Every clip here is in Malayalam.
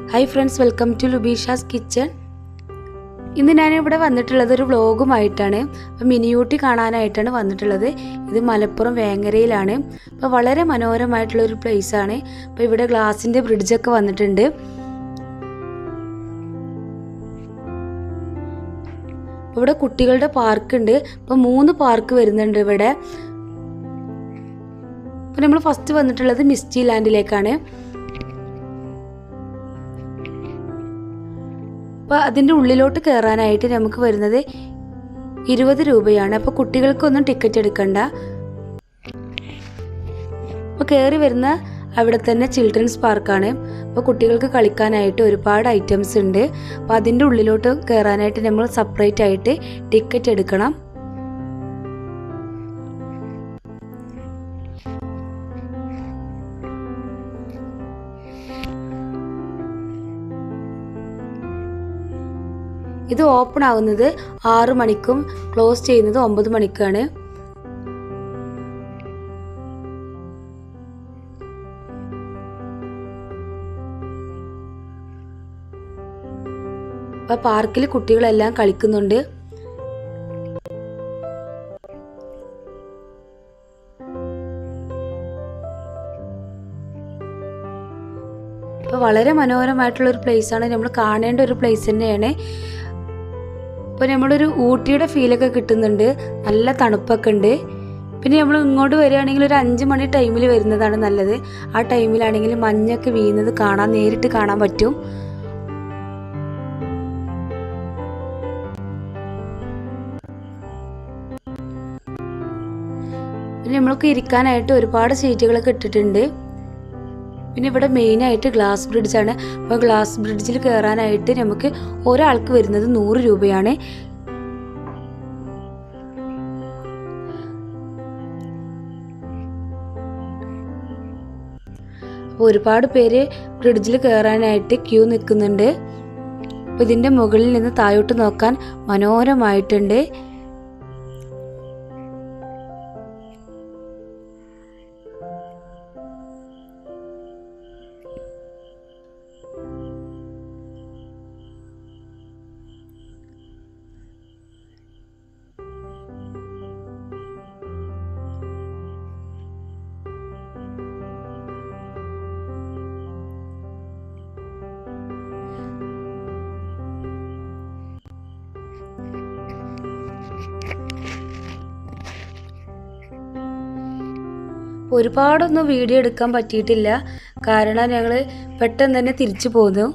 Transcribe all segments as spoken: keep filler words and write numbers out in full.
Hi friends, welcome to Lubisha's Kitchen. ഇന്ന് ഞാൻ ഇവിടെ വന്നിട്ടുള്ളത് ഒരു വ്ലോഗുമായിട്ടാണ്. അപ്പോൾ മിനിയൂട്ടി കാണാനായിട്ടാണ് വന്നിട്ടുള്ളത്. ഇത് മലപ്പുറം വേങ്ങരയിലാണ്. അപ്പോൾ വളരെ മനോഹരമായിട്ടുള്ള ഒരു പ്ലേസ് ആണ്. അപ്പോൾ ഇവിടെ ഗ്ലാസിന്റെ ബ്രിഡ്ജ് ഒക്കെ വന്നിട്ടുണ്ട്. ഇവിടെ കുട്ടികളുടെ പാർക്ക് ഉണ്ട്. അപ്പോൾ മൂന്ന് പാർക്ക് വരുന്നുണ്ട് ഇവിടെ. അപ്പോൾ നമ്മൾ ഫസ്റ്റ് വന്നിട്ടുള്ളത് മിസ്റ്റി ലാൻഡിലേക്കാണ്. അപ്പോൾ അതിൻ്റെ ഉള്ളിലോട്ട് കയറാനായിട്ട് നമുക്ക് വരുന്നത് ഇരുപത് രൂപയാണ്. അപ്പോൾ കുട്ടികൾക്കൊന്നും ടിക്കറ്റ് എടുക്കണ്ട. അപ്പോൾ കയറി വരുന്ന അവിടെ തന്നെ ചിൽഡ്രൻസ് പാർക്കാണ്. അപ്പോൾ കുട്ടികൾക്ക് കളിക്കാനായിട്ട് ഒരുപാട് ഐറ്റംസ് ഉണ്ട്. അപ്പോൾ അതിൻ്റെ ഉള്ളിലോട്ട് കയറാനായിട്ട് നമ്മൾ സെപ്പറേറ്റ് ആയിട്ട് ടിക്കറ്റ് എടുക്കണം. ഇത് ഓപ്പൺ ആവുന്നത് ആറ് മണിക്കും ക്ലോസ് ചെയ്യുന്നത് ഒമ്പത് മണിക്കാണ്. അപ്പോൾ പാർക്കിൽ കുട്ടികളെല്ലാം കളിക്കുന്നുണ്ട്. അപ്പോൾ വളരെ മനോഹരമായിട്ടുള്ള ഒരു പ്ലേസ് ആണ്. നമ്മൾ കാണേണ്ട ഒരു പ്ലേസ് തന്നെയാണ്. ഇപ്പോൾ നമ്മളൊരു ഊട്ടിയുടെ ഫീലൊക്കെ കിട്ടുന്നുണ്ട്. നല്ല തണുപ്പൊക്കെ ഉണ്ട്. പിന്നെ നമ്മൾ ഇങ്ങോട്ട് വരികയാണെങ്കിൽ ഒരു അഞ്ച് മണി ടൈമിൽ വരുന്നതാണ് നല്ലത്. ആ ടൈമിലാണെങ്കിൽ മഞ്ഞൊക്കെ വീഴുന്നത് കാണാൻ നേരിട്ട് കാണാൻ പറ്റും. പിന്നെ നമ്മൾക്ക് ഇരിക്കാനായിട്ട് ഒരുപാട് സീറ്റുകളൊക്കെ ഇട്ടിട്ടുണ്ട്. പിന്നെ ഇവിടെ മെയിനായിട്ട് ഗ്ലാസ് ബ്രിഡ്ജാണ്. അപ്പോൾ ഗ്ലാസ് ബ്രിഡ്ജിൽ കയറാനായിട്ട് നമുക്ക് ഒരാൾക്ക് വരുന്നത് നൂറ് രൂപയാണ്. അപ്പോൾ ഒരുപാട് പേര് ബ്രിഡ്ജിൽ കയറാനായിട്ട് ക്യൂ നിൽക്കുന്നുണ്ട്. അപ്പോൾ ഇതിൻ്റെ മുകളിൽ നിന്ന് താഴോട്ട് നോക്കാൻ മനോഹരമായിട്ടുണ്ട്. ഒരുപാടൊന്നും വീഡിയോ എടുക്കാൻ പറ്റിയിട്ടില്ല. കാരണം ഞങ്ങൾ പെട്ടെന്ന് തന്നെ തിരിച്ചു പോന്നു.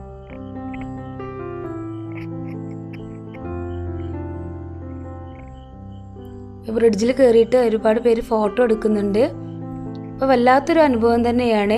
ബ്രിഡ്ജിൽ കയറിയിട്ട് ഒരുപാട് പേര് ഫോട്ടോ എടുക്കുന്നുണ്ട്. അപ്പോൾ വല്ലാത്തൊരു അനുഭവം തന്നെയാണ്.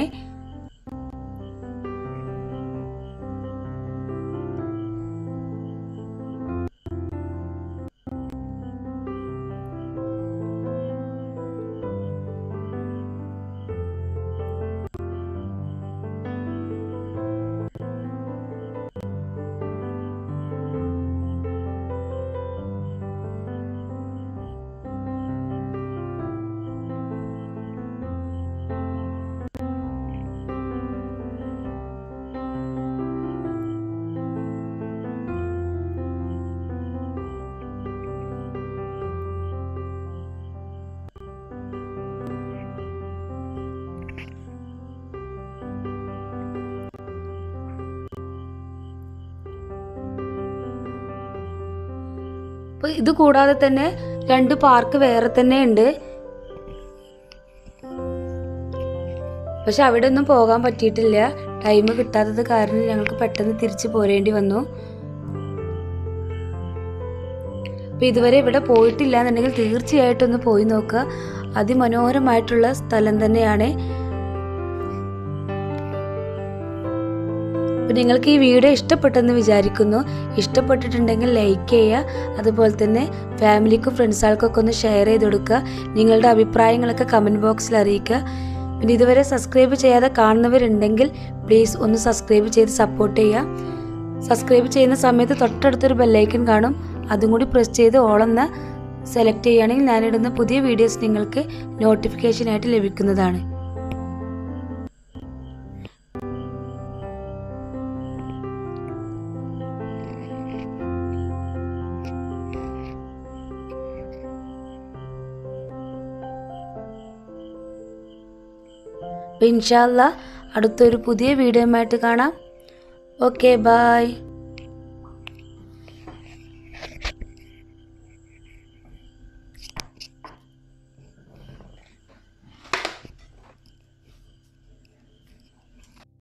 ഇത് കൂടാതെ തന്നെ രണ്ട് പാർക്ക് വേറെ തന്നെ ഉണ്ട്. പക്ഷെ അവിടെ ഒന്നും പോകാൻ പറ്റിയിട്ടില്ല. ടൈം കിട്ടാത്തത് കാരണം ഞങ്ങൾക്ക് പെട്ടെന്ന് തിരിച്ചു പോരേണ്ടി വന്നു. അപ്പോൾ ഇതുവരെ ഇവിടെ പോയിട്ടില്ല എന്നുണ്ടെങ്കിൽ തീർച്ചയായിട്ടും ഒന്ന് പോയി നോക്കുക. അതിമനോഹരമായിട്ടുള്ള സ്ഥലം തന്നെയാണ്. അപ്പോൾ നിങ്ങൾക്ക് ഈ വീഡിയോ ഇഷ്ടപ്പെട്ടെന്ന് വിചാരിക്കുന്നു. ഇഷ്ടപ്പെട്ടിട്ടുണ്ടെങ്കിൽ ലൈക്ക് ചെയ്യുക. അതുപോലെ തന്നെ ഫാമിലിക്കും ഫ്രണ്ട്സുകൾക്കൊക്കെ ഒന്ന് ഷെയർ ചെയ്ത് കൊടുക്കുക. നിങ്ങളുടെ അഭിപ്രായങ്ങളൊക്കെ കമൻറ്റ് ബോക്സിൽ അറിയിക്കുക. പിന്നെ ഇതുവരെ സബ്സ്ക്രൈബ് ചെയ്യാതെ കാണുന്നവരുണ്ടെങ്കിൽ പ്ലീസ് ഒന്ന് സബ്സ്ക്രൈബ് ചെയ്ത് സപ്പോർട്ട് ചെയ്യുക. സബ്സ്ക്രൈബ് ചെയ്യുന്ന സമയത്ത് തൊട്ടടുത്തൊരു ബെല്ലൈക്കൺ കാണും. അതും കൂടി പ്രസ് ചെയ്ത് ഓളെന്ന് സെലക്ട് ചെയ്യുകയാണെങ്കിൽ ഞാനിടുന്ന പുതിയ വീഡിയോസ് നിങ്ങൾക്ക് നോട്ടിഫിക്കേഷനായിട്ട് ലഭിക്കുന്നതാണ്. അപ്പോൾ ഇൻഷാ അല്ലാ അടുത്തൊരു പുതിയ വീഡിയോയുമായിട്ട് കാണാം. Okay, by.